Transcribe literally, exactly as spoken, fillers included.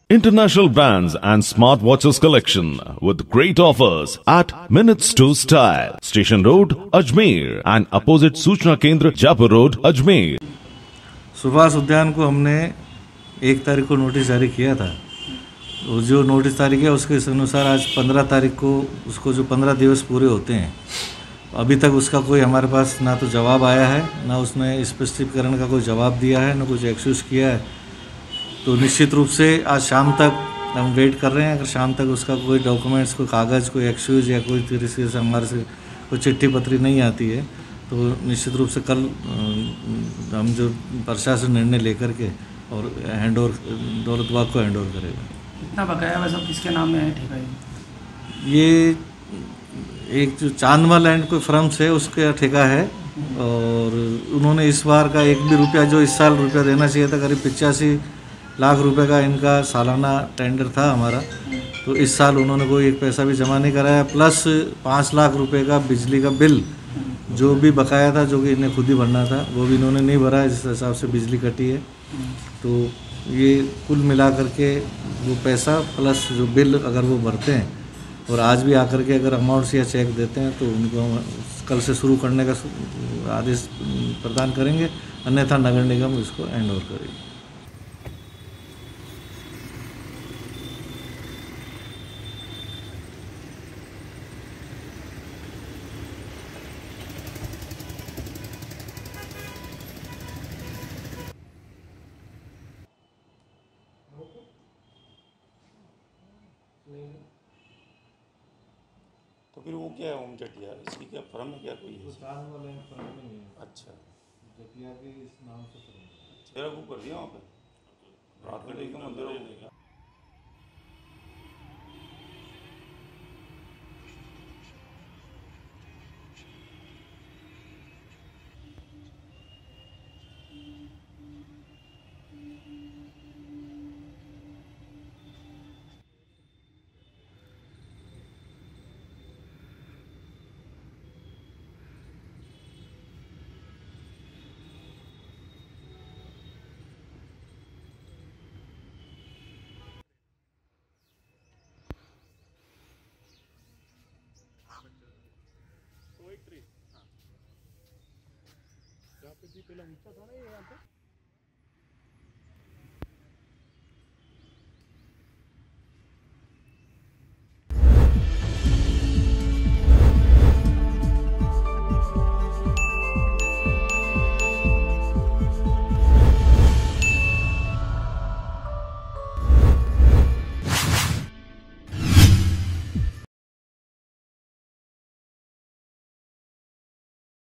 International brands and smartwatches collection with great offers at Minutes to Style, Station Road, Ajmer and opposite सूचना केंद्र जापुर road, Ajmer. Subhash उद्यान को हमने एक तारीख को नोटिस जारी किया था। तो जो नोटिस तारीख है उसके अनुसार आज पंद्रह तारीख को उसको जो पंद्रह दिवस पूरे होते हैं, अभी तक उसका कोई हमारे पास ना तो जवाब आया है, ना उसने स्पष्टीकरण का कोई जवाब दिया है, ना कुछ एक्सक्यूज़ किया है। तो निश्चित रूप से आज शाम तक हम वेट कर रहे हैं। अगर शाम तक उसका कोई डॉक्यूमेंट्स, कोई कागज़, कोई एक्सक्यूज़ या कोई तरीके से हमारे से कोई चिट्ठी पत्री नहीं आती है, तो निश्चित रूप से कल हम जो प्रशासन निर्णय लेकर के और हैंड ओवर दौलत बाग को हैंड ओवर करेगा। कितना बकाया वैसा किसके नाम में है ठेका? ये एक जो चांदमा लैंड कोई फर्म से उसका ठेका है, और उन्होंने इस बार का एक भी रुपया, जो इस साल रुपया देना चाहिए था, करीब पिचासी लाख रुपए का इनका सालाना टेंडर था हमारा, तो इस साल उन्होंने कोई एक पैसा भी जमा नहीं कराया। प्लस पाँच लाख रुपए का बिजली का बिल जो भी बकाया था, जो कि इन्हें खुद ही भरना था, वो भी इन्होंने नहीं भरा, जिस हिसाब से बिजली कटी है। तो ये कुल मिला करके वो पैसा प्लस जो बिल अगर वो भरते हैं और आज भी आकर के अगर अमाउंट्स या चेक देते हैं, तो उनको हम कल से शुरू करने का आदेश प्रदान करेंगे, अन्यथा नगर निगम इसको हैंड ओवर करेगी। तो फिर वो क्या है ओम जटिया, इसकी क्या फर्म है क्या कोई है? वाले फर्म में नहीं है। अच्छा, जटिया के इस नाम से तेरा बुक कर दिया वहाँ पे रात में देखा मंदिर। जहाँ पे जी पहले ऊंचा था ना ये यहाँ पे।